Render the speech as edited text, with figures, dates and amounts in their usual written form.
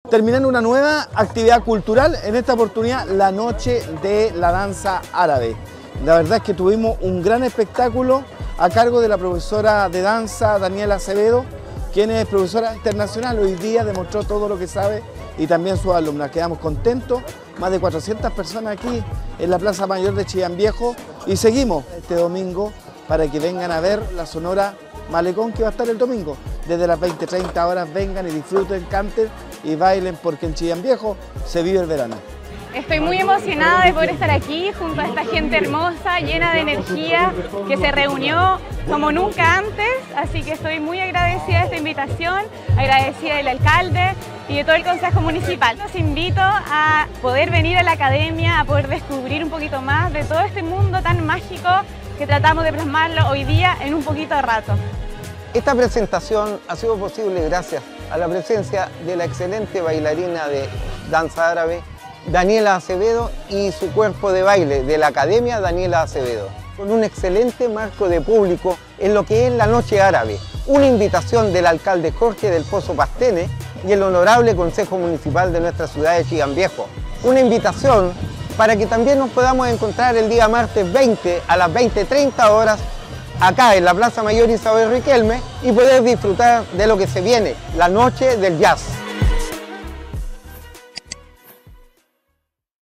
terminando una nueva actividad cultural, en esta oportunidad la noche de la danza árabe. La verdad es que tuvimos un gran espectáculo a cargo de la profesora de danza Daniela Acevedo, quien es profesora internacional, hoy día demostró todo lo que sabe y también sus alumnas. Quedamos contentos, más de 400 personas aquí en la Plaza Mayor de Chillán Viejo y seguimos este domingo para que vengan a ver la Sonora Malecón que va a estar el domingo. Desde las 20-30 horas vengan y disfruten, canten y bailen porque en Chillán Viejo se vive el verano. Estoy muy emocionada de poder estar aquí junto a esta gente hermosa, llena de energía, que se reunió como nunca antes, así que estoy muy agradecida de esta invitación, agradecida del alcalde y de todo el Consejo Municipal. Los invito a poder venir a la academia, a poder descubrir un poquito más de todo este mundo tan mágico que tratamos de plasmarlo hoy día en un poquito de rato. Esta presentación ha sido posible gracias a la presencia de la excelente bailarina de danza árabe, Daniela Acevedo, y su cuerpo de baile de la Academia Daniela Acevedo, con un excelente marco de público en lo que es la Noche Árabe, una invitación del alcalde Jorge del Pozo Pastene y el honorable Consejo Municipal de nuestra ciudad de Chillán Viejo. Una invitación para que también nos podamos encontrar el día martes 20 a las 20:30 horas acá en la Plaza Mayor Isabel Riquelme y poder disfrutar de lo que se viene, la Noche del Jazz.